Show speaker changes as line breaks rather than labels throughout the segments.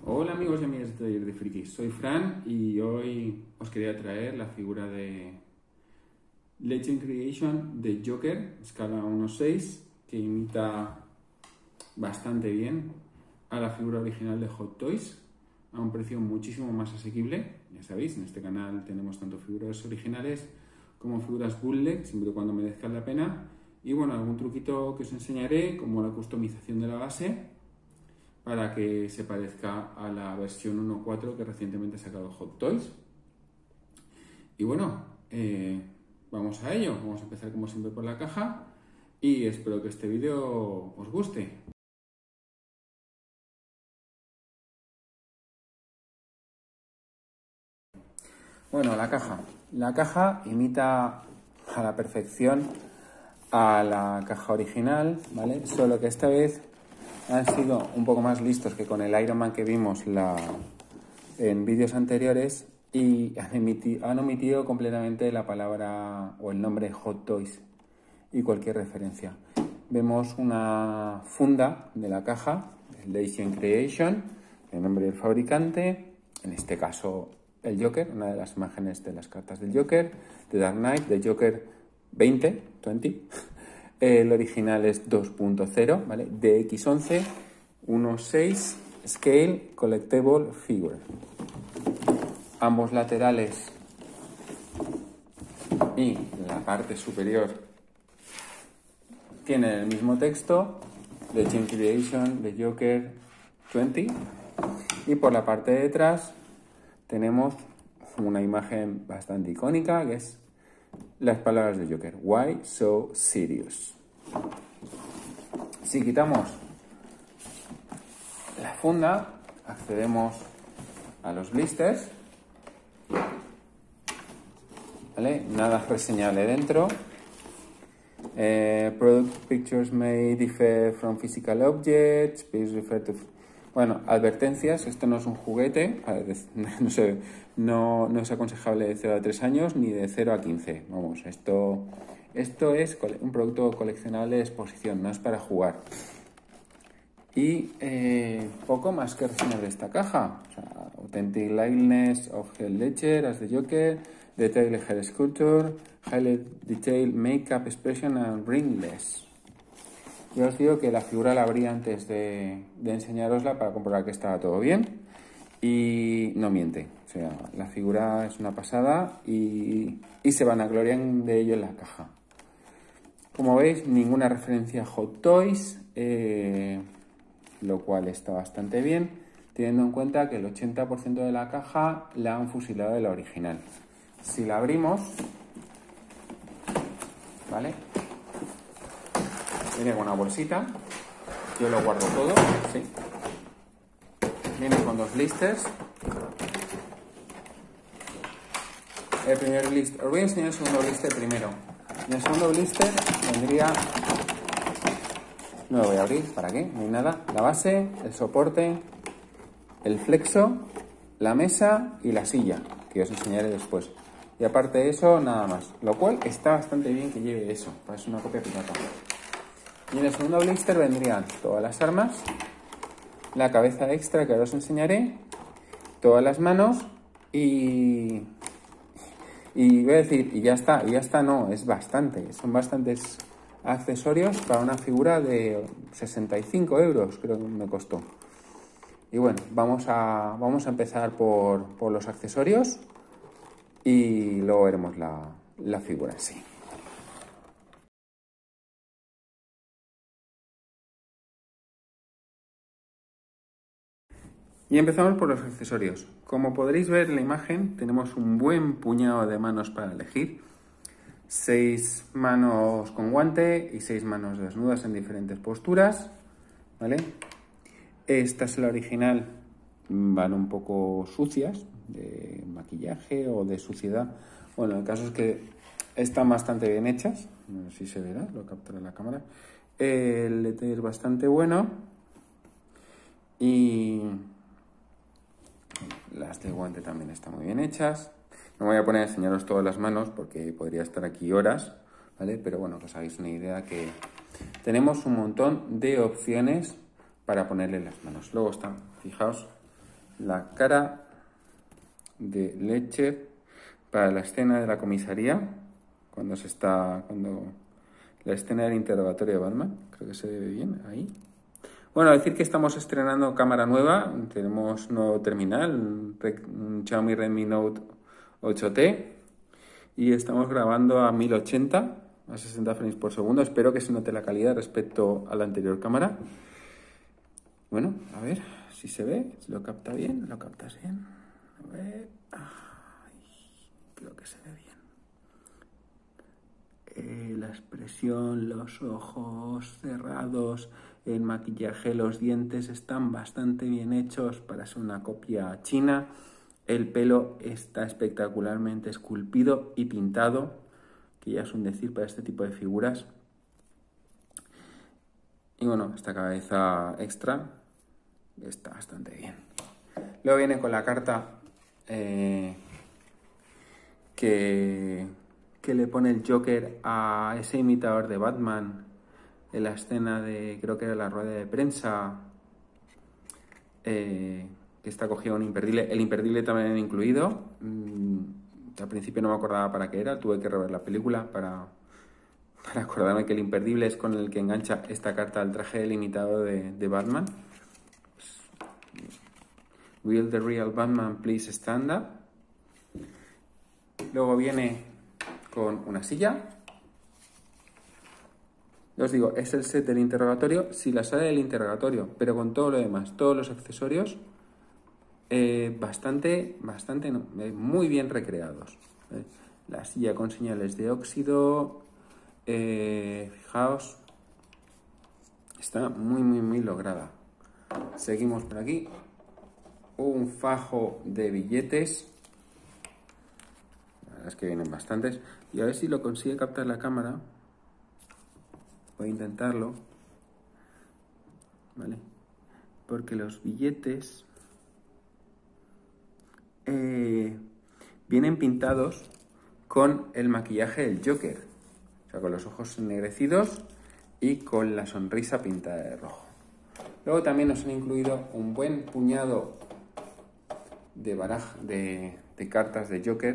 Hola amigos y amigas de Taller de Frikis, soy Fran y hoy os quería traer la figura de Legend Creation de Joker, escala 1:6, que imita bastante bien a la figura original de Hot Toys, a un precio muchísimo más asequible. Ya sabéis, en este canal tenemos tanto figuras originales como figuras bootleg, siempre y cuando merezcan la pena. Y bueno, algún truquito que os enseñaré, como la customización de la base, para que se parezca a la versión 1.4 que recientemente ha sacado Hot Toys. Y bueno, vamos a ello. Vamos a empezar como siempre por la caja y espero que este vídeo os guste. Bueno, la caja. La caja imita a la perfección a la caja original, ¿vale? Solo que esta vez han sido un poco más listos que con el Iron Man que vimos en vídeos anteriores y han omitido completamente la palabra o el nombre Hot Toys y cualquier referencia. Vemos una funda de la caja, Legend Creation, el nombre del fabricante, en este caso el Joker, una de las imágenes de las cartas del Joker, The Dark Knight, de Joker 20. El original es 2.0, ¿vale? DX11, 1.6, Scale, Collectible Figure. Ambos laterales y la parte superior tienen el mismo texto, Legend Creation de Joker 20. Y por la parte de detrás tenemos una imagen bastante icónica, que es las palabras de Joker. Why so serious? Si quitamos la funda, accedemos a los blisters, ¿vale? Nada reseñable dentro. Product pictures may differ from physical objects. Please refer to... Bueno, advertencias. Esto no es un juguete. No es aconsejable de 0 a 3 años ni de 0 a 15. Vamos, esto es un producto coleccionable de exposición, no es para jugar. Y poco más que reseñar de esta caja. O sea, authentic likeness of Heath Ledger as the Joker, detailed hair sculpture, highlight detail, makeup expression and ringless. Yo os digo que la figura la abrí antes de enseñarosla para comprobar que estaba todo bien y no miente. O sea, la figura es una pasada y se vanaglorian de ello en la caja. Como veis, ninguna referencia a Hot Toys, lo cual está bastante bien, teniendo en cuenta que el 80% de la caja la han fusilado de la original. Si la abrimos, ¿vale? Viene con una bolsita, yo lo guardo todo, ¿sí? Viene con dos blisters. El primer blister, os voy a enseñar el segundo blister primero. En el segundo blister vendría, no lo voy a abrir, ¿para qué? No hay nada. La base, el soporte, el flexo, la mesa y la silla, que os enseñaré después. Y aparte de eso, nada más. Lo cual está bastante bien que lleve eso, parece una copia pirata. Y en el segundo blister vendrían todas las armas, la cabeza extra que ahora os enseñaré, todas las manos y voy a decir, y ya está, no, es bastante. Son bastantes accesorios para una figura de 65 euros, creo que me costó. Y bueno, vamos a empezar por los accesorios y luego veremos la figura en sí. Y empezamos por los accesorios. Como podréis ver en la imagen, tenemos un buen puñado de manos para elegir. 6 manos con guante y 6 manos desnudas en diferentes posturas, ¿vale? Esta es la original, van un poco sucias de maquillaje o de suciedad. Bueno, el caso es que están bastante bien hechas, no sé si se verá, lo captura la cámara. El detalle es bastante bueno y las de guante también están muy bien hechas. No me voy a poner a enseñaros todas las manos porque podría estar aquí horas, ¿vale? Pero bueno, que os hagáis una idea que tenemos un montón de opciones para ponerle las manos. Luego están, fijaos, la cara de Ledger para la escena de la comisaría, cuando la escena del interrogatorio de Batman. Creo que se ve bien ahí. Bueno, decir que estamos estrenando cámara nueva, tenemos nuevo terminal, un Xiaomi Redmi Note 8T, y estamos grabando a 1080, a 60 frames por segundo. Espero que se note la calidad respecto a la anterior cámara. Bueno, a ver si se ve, si lo capta bien, lo captas bien. A ver, creo que se ve bien. La expresión, los ojos cerrados, el maquillaje, los dientes están bastante bien hechos para ser una copia china. El pelo está espectacularmente esculpido y pintado, que ya es un decir para este tipo de figuras. Y bueno, esta cabeza extra está bastante bien. Luego viene con la carta que le pone el Joker a ese imitador de Batman en la escena de, creo que era la rueda de prensa, que está cogido un imperdible. El imperdible también incluido. Al principio no me acordaba para qué era, tuve que rever la película para acordarme que el imperdible es con el que engancha esta carta al traje del imitador de Batman. Will the real Batman please stand up? Luego viene con una silla. Os digo, es el set del interrogatorio, sí, la sala del interrogatorio, pero con todo lo demás, todos los accesorios muy bien recreados. La silla con señales de óxido, fijaos, está muy lograda. Seguimos por aquí. Un fajo de billetes. La verdad es que vienen bastantes. Y a ver si lo consigue captar la cámara. Voy a intentarlo. ¿Vale? Porque los billetes vienen pintados con el maquillaje del Joker. O sea, con los ojos ennegrecidos y con la sonrisa pintada de rojo. Luego también nos han incluido un buen puñado de cartas de Joker,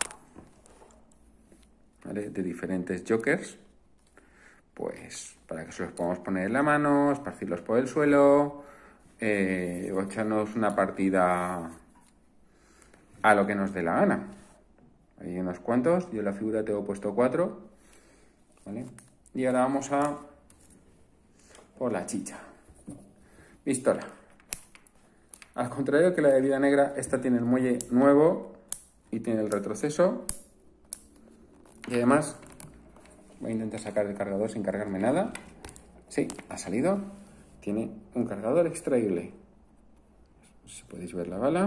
¿vale? De diferentes Jokers, pues para que se los podamos poner en la mano, esparcirlos por el suelo, o echarnos una partida a lo que nos dé la gana. Hay unos cuantos, yo en la figura tengo puesto 4, ¿vale? Y ahora vamos a por la chicha. Pistola. Al contrario que la de Vida Negra, esta tiene el muelle nuevo y tiene el retroceso. Y además, voy a intentar sacar el cargador sin cargarme nada. Sí, ha salido. Tiene un cargador extraíble. No sé si podéis ver la bala.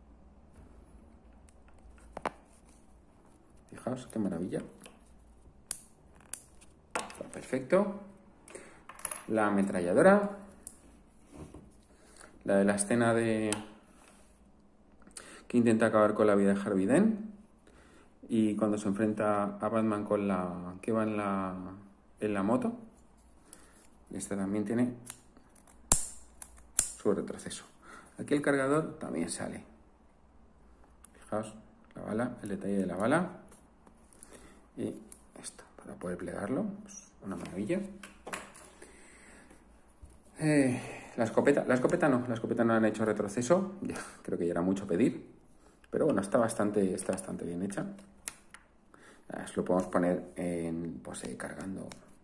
Fijaos, qué maravilla. Está perfecto. La ametralladora. La de la escena que intenta acabar con la vida de Harvey Dent. Y cuando se enfrenta a Batman con la que va en la moto. Esta también tiene su retroceso. Aquí el cargador también sale. Fijaos, la bala, el detalle de la bala. Y esto, para poder plegarlo. Pues una maravilla. La escopeta no han hecho retroceso. Ya, creo que ya era mucho pedir. Pero bueno, está bastante bien hecha. Os lo podemos poner pues, cargando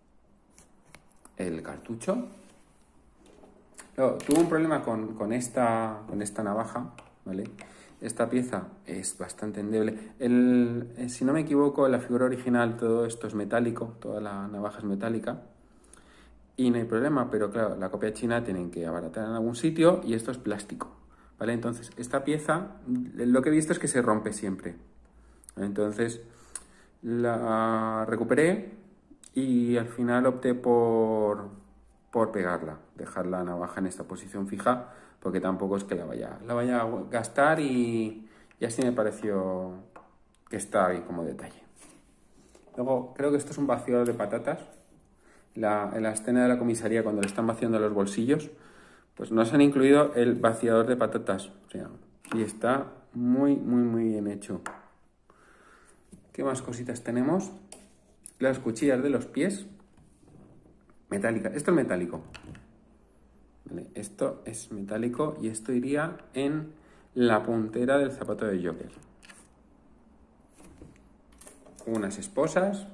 el cartucho. Luego, tuve un problema con esta navaja, ¿vale? Esta pieza es bastante endeble. Si no me equivoco, en la figura original todo esto es metálico, toda la navaja es metálica. Y no hay problema, pero claro, la copia china tienen que abaratar en algún sitio y esto es plástico, ¿vale? Entonces, esta pieza, lo que he visto es que se rompe siempre. Entonces, la recuperé y al final opté por pegarla, dejar la navaja en esta posición fija, porque tampoco es que la vaya a gastar y así me pareció que está ahí como detalle. Luego, creo que esto es un vaciador de patatas. En la escena de la comisaría, cuando le están vaciando los bolsillos, pues nos han incluido el vaciador de patatas. O sea, y está muy bien hecho. ¿Qué más cositas tenemos? Las cuchillas de los pies. Metálica. Esto es metálico. Vale, esto es metálico y esto iría en la puntera del zapato de Joker. Unas esposas.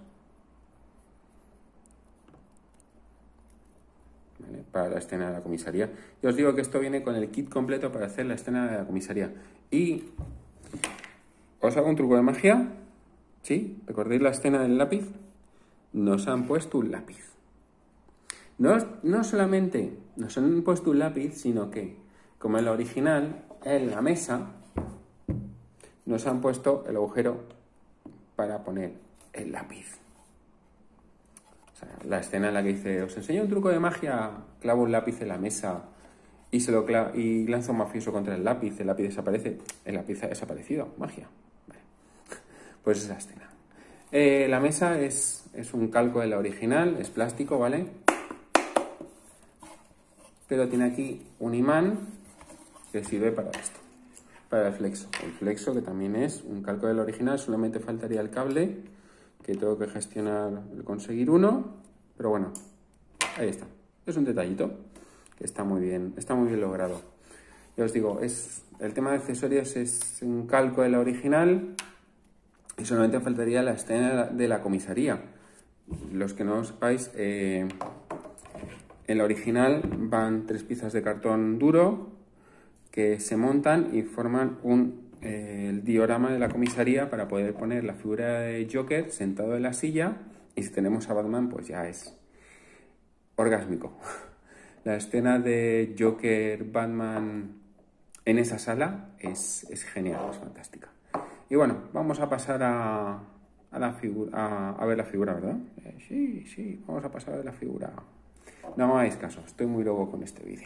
Vale, para la escena de la comisaría. Y os digo que esto viene con el kit completo para hacer la escena de la comisaría. Y os hago un truco de magia. ¿Sí? ¿Recordáis la escena del lápiz? Nos han puesto un lápiz. No solamente nos han puesto un lápiz, sino que, como en la original, en la mesa, nos han puesto el agujero para poner el lápiz. O sea, la escena en la que dice, os enseño un truco de magia, clavo un lápiz en la mesa y lanzo un mafioso contra el lápiz desaparece, el lápiz ha desaparecido, magia. Vale. Pues esa escena. La mesa es un calco de la original, es plástico, ¿vale? Pero tiene aquí un imán que sirve para esto, para el flexo. El flexo, que también es un calco del original, solamente faltaría el cable, que tengo que gestionar, conseguir uno, pero bueno, ahí está. Es un detallito que está muy bien logrado. Ya os digo, el tema de accesorios es un calco de la original y solamente faltaría la escena de la comisaría. Los que no lo sepáis, en la original van 3 piezas de cartón duro que se montan y forman el diorama de la comisaría para poder poner la figura de Joker sentado en la silla, y si tenemos a Batman pues ya es orgásmico. La escena de Joker Batman en esa sala es genial, es fantástica. Y bueno, vamos a pasar a ver la figura, ¿verdad? Sí, vamos a pasar a ver la figura. No me hagáis caso, estoy muy loco con este vídeo.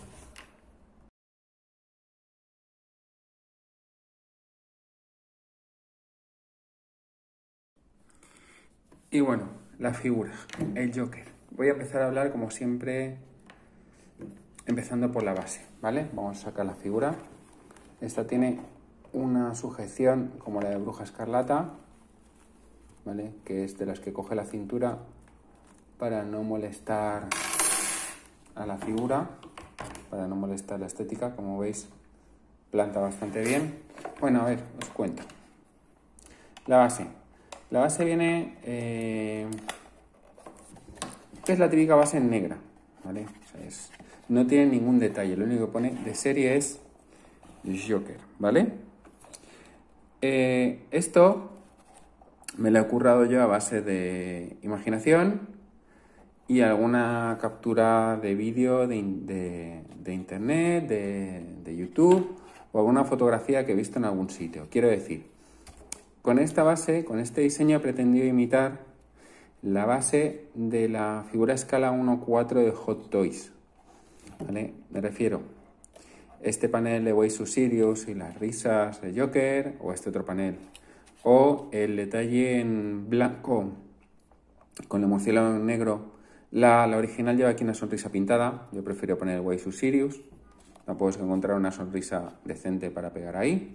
Y bueno, la figura, el Joker. Voy a empezar a hablar como siempre, empezando por la base, ¿vale? Vamos a sacar la figura. Esta tiene una sujeción como la de Bruja Escarlata, ¿vale? Que es de las que coge la cintura para no molestar a la figura, para no molestar la estética. Como veis, planta bastante bien. Bueno, a ver, os cuento. La base. La base viene... es la típica base negra, ¿vale? O sea, no tiene ningún detalle. Lo único que pone de serie es Joker, ¿vale? Esto me lo he currado yo a base de imaginación y alguna captura de vídeo de internet, de YouTube, o alguna fotografía que he visto en algún sitio. Quiero decir, con esta base, con este diseño, he pretendido imitar la base de la figura escala 1:4 de Hot Toys, ¿vale? Me refiero este panel de Way to Sirius y las risas de Joker, o este otro panel, o el detalle en blanco con el murciélago en negro. La original lleva aquí una sonrisa pintada, yo prefiero poner el Way to Sirius, no puedo encontrar una sonrisa decente para pegar ahí.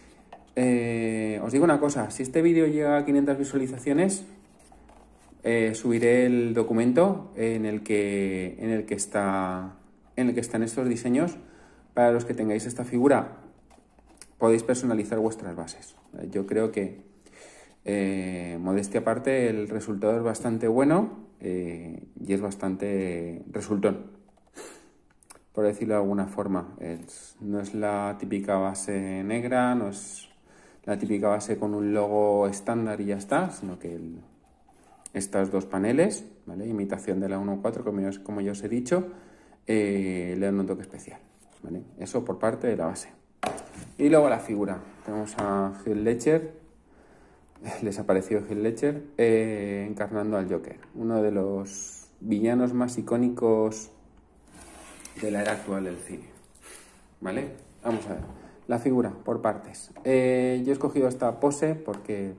Os digo una cosa, si este vídeo llega a 500 visualizaciones, subiré el documento en el que están estos diseños. Para los que tengáis esta figura, podéis personalizar vuestras bases. Yo creo que, modestia aparte, el resultado es bastante bueno y es bastante resultón, por decirlo de alguna forma. No es la típica base negra, no es la típica base con un logo estándar y ya está, sino que estos dos paneles, ¿vale? Imitación de la 1.4, como ya os he dicho, le dan un toque especial, ¿vale? Eso por parte de la base. Y luego la figura. Tenemos a Heath Ledger, les ha parecido Heath Ledger, encarnando al Joker, uno de los villanos más icónicos de la era actual del cine, ¿vale? Vamos a ver. La figura, por partes. Yo he escogido esta pose porque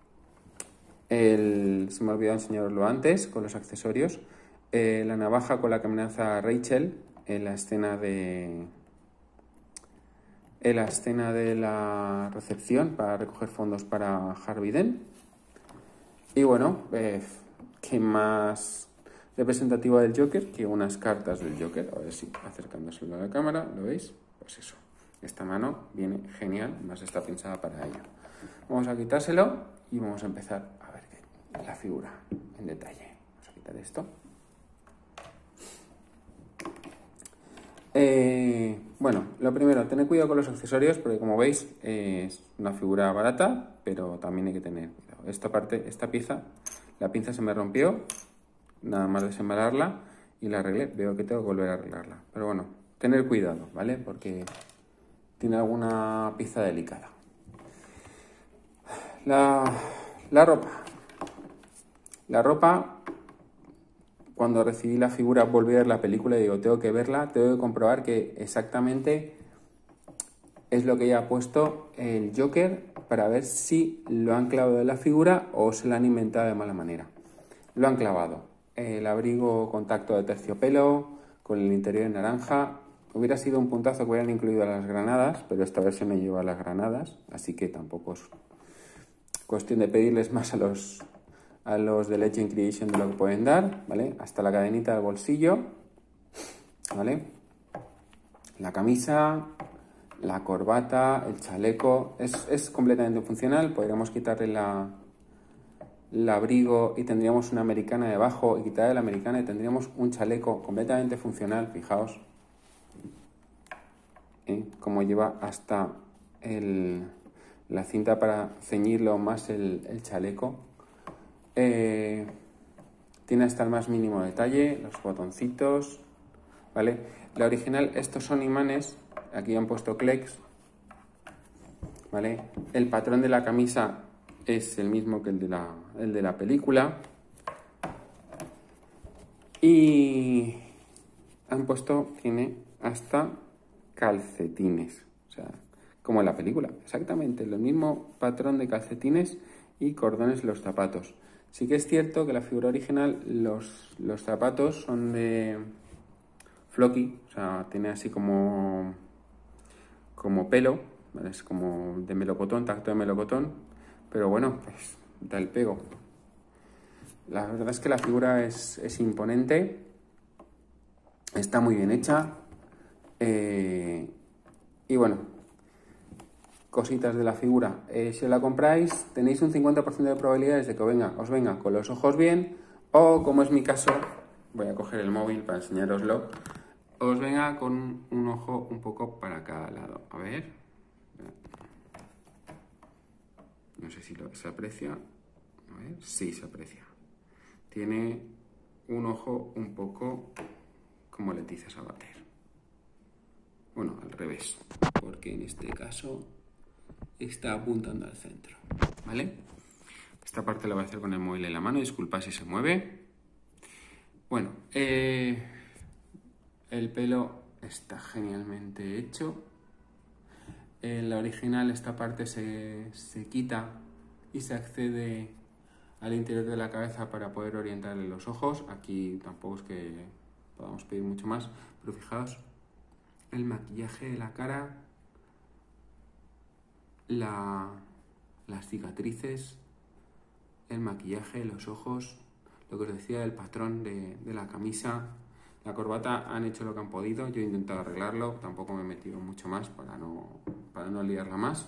se me ha olvidado enseñaroslo antes, con los accesorios. La navaja con la que amenaza a Rachel en la escena de la recepción para recoger fondos para Harvey Dent. Y bueno, ¿qué más representativo del Joker que unas cartas del Joker? A ver si acercándoselo a la cámara, ¿lo veis? Pues eso, esta mano viene genial, más está pensada para ello. Vamos a quitárselo y vamos a empezar a ver la figura en detalle. Vamos a quitar esto. Bueno, lo primero, tened cuidado con los accesorios porque como veis es una figura barata, pero también hay que tener cuidado. Esta pieza, la pinza se me rompió, nada más desembalarla y la arreglé. Veo que tengo que volver a arreglarla. Pero bueno, tener cuidado, ¿vale? Porque tiene alguna pieza delicada. La ropa. La ropa... Cuando recibí la figura, volví a ver la película y digo, tengo que verla, tengo que comprobar que exactamente es lo que ya ha puesto el Joker para ver si lo han clavado de la figura o se la han inventado de mala manera. Lo han clavado. El abrigo con tacto de terciopelo, con el interior en naranja. Hubiera sido un puntazo que hubieran incluido las granadas, pero esta versión no lleva las granadas, así que tampoco es cuestión de pedirles más a los de Legend Creation de lo que pueden dar, ¿vale? Hasta la cadenita del bolsillo, ¿vale? La camisa, la corbata, el chaleco, es completamente funcional. Podríamos quitarle el abrigo y tendríamos una americana debajo y quitarle la americana y tendríamos un chaleco completamente funcional, fijaos. Como lleva hasta la cinta para ceñirlo más el chaleco. Tiene hasta el más mínimo detalle, los botoncitos, ¿vale? La original, estos son imanes, aquí han puesto Klex, ¿vale? El patrón de la camisa es el mismo que el de la película. Y han puesto, tiene hasta calcetines, o sea, como en la película, exactamente, el mismo patrón de calcetines y cordones en los zapatos. Sí que es cierto que la figura original, los zapatos son de flocky, o sea, tiene así como pelo, ¿vale? Es como de melocotón, tacto de melocotón, pero bueno, pues da el pego. La verdad es que la figura es imponente, está muy bien hecha, y bueno, cositas de la figura. Si os la compráis, tenéis un 50% de probabilidades de que os venga con los ojos bien, o como es mi caso, voy a coger el móvil para enseñaroslo, os venga con un ojo un poco para cada lado. A ver, no sé si se aprecia. A ver, sí se aprecia. Tiene un ojo un poco como Letizia Sabater. Bueno, al revés, porque en este caso está apuntando al centro, ¿vale? Esta parte la voy a hacer con el móvil en la mano, disculpad si se mueve. Bueno, el pelo está genialmente hecho. En la original esta parte se quita y se accede al interior de la cabeza para poder orientarle los ojos. Aquí tampoco es que podamos pedir mucho más, pero fijaos, el maquillaje de la cara, las cicatrices, el maquillaje, los ojos, lo que os decía del patrón de la camisa, la corbata, han hecho lo que han podido. Yo he intentado arreglarlo, tampoco me he metido mucho más para no liarla más.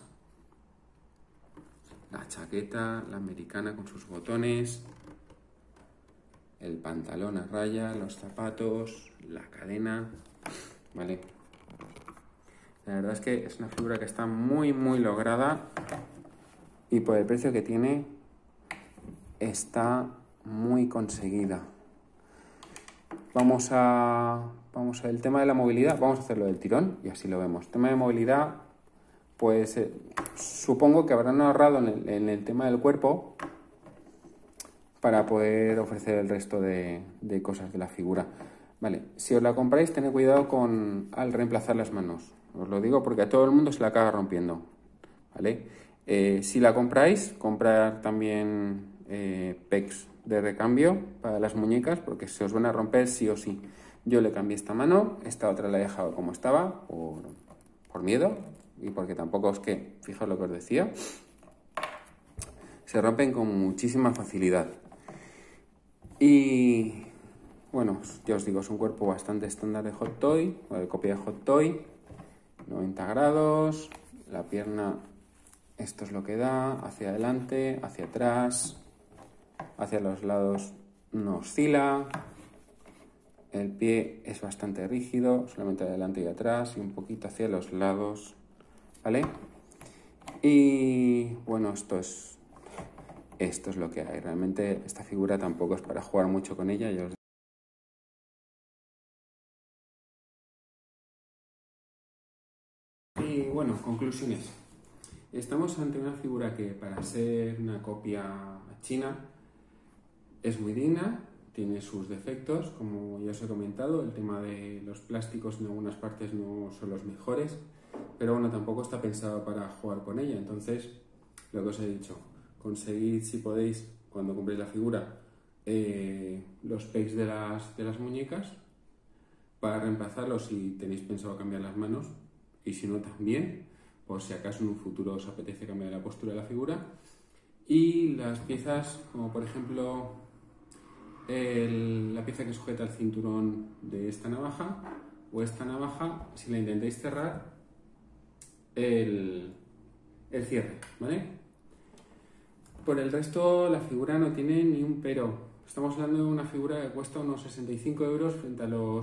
La chaqueta, la americana con sus botones, el pantalón a rayas, los zapatos, la cadena, ¿vale? La verdad es que es una figura que está muy muy lograda y por el precio que tiene está muy conseguida. Vamos a el tema de la movilidad, vamos a hacerlo del tirón y así lo vemos. El tema de movilidad, pues supongo que habrán ahorrado en el tema del cuerpo para poder ofrecer el resto de cosas de la figura. Vale, si os la compráis, tened cuidado al reemplazar las manos. Os lo digo porque a todo el mundo se la acaba rompiendo, ¿vale? Si la compráis, comprar también pegs de recambio para las muñecas porque se os van a romper sí o sí. Yo le cambié esta mano, esta otra la he dejado como estaba, por miedo, y porque tampoco es que, fijaos lo que os decía, se rompen con muchísima facilidad. Y bueno, ya os digo, es un cuerpo bastante estándar de Hot Toy, o de copia de Hot Toy, 90 grados, la pierna, esto es lo que da, hacia adelante, hacia atrás, hacia los lados no oscila, el pie es bastante rígido, solamente adelante y atrás y un poquito hacia los lados, ¿vale? Y bueno, esto es lo que hay. Realmente esta figura tampoco es para jugar mucho con ella. Y bueno, conclusiones. Estamos ante una figura que, para ser una copia china, es muy digna, tiene sus defectos, como ya os he comentado, el tema de los plásticos en algunas partes no son los mejores, pero bueno, tampoco está pensado para jugar con ella. Entonces, lo que os he dicho, conseguid, si podéis, cuando compréis la figura, los pegs de las muñecas para reemplazarlos si tenéis pensado cambiar las manos, y si no también, por si acaso en un futuro os apetece cambiar la postura de la figura. Y las piezas, como por ejemplo la pieza que sujeta el cinturón de esta navaja, o esta navaja, si la intentáis cerrar, el cierre, ¿vale? Por el resto, la figura no tiene ni un pero. Estamos hablando de una figura que cuesta unos 65 euros frente a los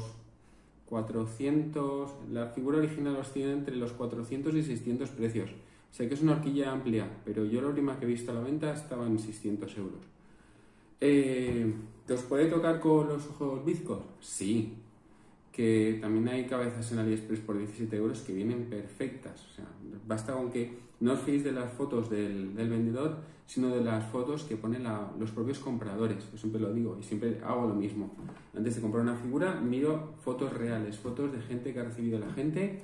400. La figura original oscila entre los 400 y 600 precios. Sé que es una horquilla amplia, pero yo la última que he visto a la venta estaba en 600 euros. ¿Te os puede tocar con los ojos bizcos? Sí. Que también hay cabezas en AliExpress por 17 euros que vienen perfectas. O sea, basta con que no os fiéis de las fotos del vendedor, sino de las fotos que ponen los propios compradores. Yo siempre lo digo y siempre hago lo mismo. Antes de comprar una figura, miro fotos reales, fotos de gente que ha recibido la gente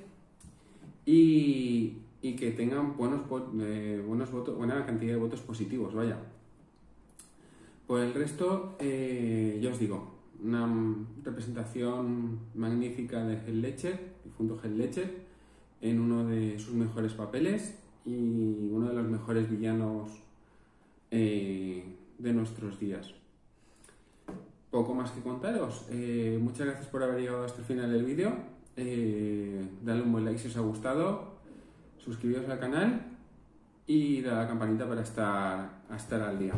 y que tengan buena cantidad de votos positivos, vaya. Por el resto, ya os digo, una representación magnífica de Heath Ledger, difunto Heath Ledger, en uno de sus mejores papeles y uno de los mejores villanos de nuestros días. Poco más que contaros. Muchas gracias por haber llegado hasta el final del vídeo. Dadle un buen like si os ha gustado, suscribiros al canal y dale a la campanita para estar al día.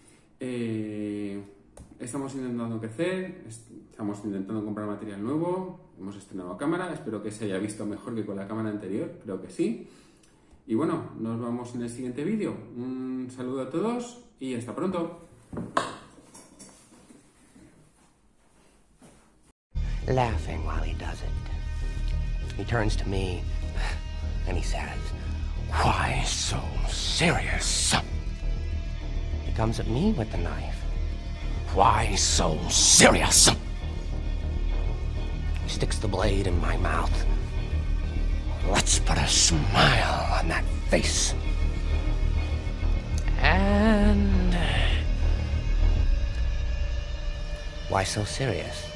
Estamos intentando crecer, estamos intentando comprar material nuevo, hemos estrenado cámara, espero que se haya visto mejor que con la cámara anterior, creo que sí. Y bueno, nos vemos en el siguiente vídeo. Un saludo a todos y hasta pronto.
Laughing while he does it. He turns to me and he says, "Why so serious?" He comes at me with the knife. "Why so serious?" He sticks the blade in my mouth. Let's put a smile on that face. And why so serious?